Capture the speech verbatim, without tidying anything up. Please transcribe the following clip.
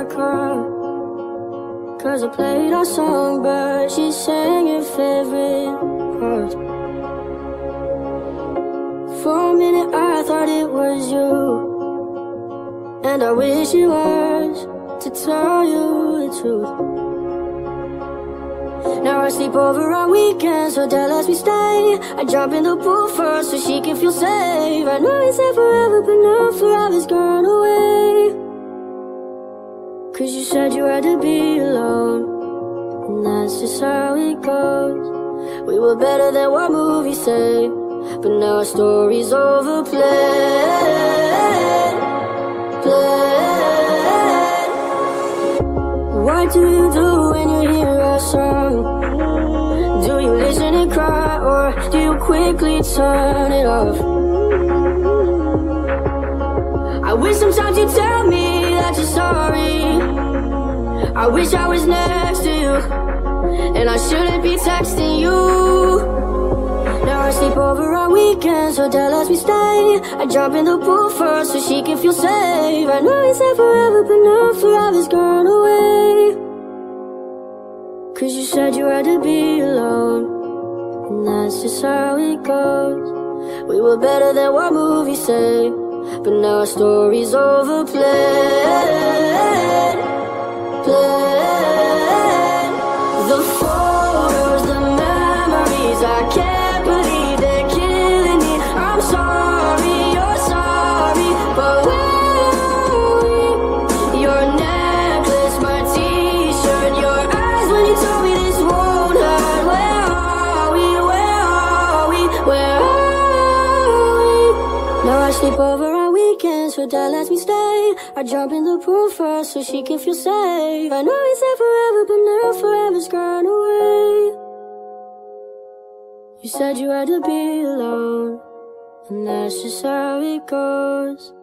car, cause I played our song, but she sang your favorite part. For a minute I thought it was you, and I wish it was, to tell you the truth. Now I sleep over on weekends, so Dad lets me stay. I jump in the pool first so she can feel safe. I know he said forever, but now forever's gone away. Cause you said you had to be alone, and that's just how it goes. We were better than what movies say, but now our story's overplayed. Played. What do you do when you hear our song? Do you listen and cry, or do you quickly turn it off? I wish sometimes you'd tell me that you're sorry. I wish I was next to you, and I shouldn't be texting you. Now I sleep over on weekends, so Dad lets me stay. I jump in the pool first so she can feel safe. I know he said forever, but now forever's gone away. Cause you said you had to be alone, and that's just how it goes. We were better than what movies say, but now our story's overplayed. Played. The photos, the memories, I can't believe they're killing me. I'm sorry, you're sorry, but where are we? Your necklace, my t-shirt, your eyes when you told me this won't hurt. Where are we, where are we, where are we? Now I sleep over on weekends, so Dad lets me stay. I jump in the pool first so she can feel safe. I know he said forever, but now forever's gone away. You said you had to be alone, and that's just how it goes.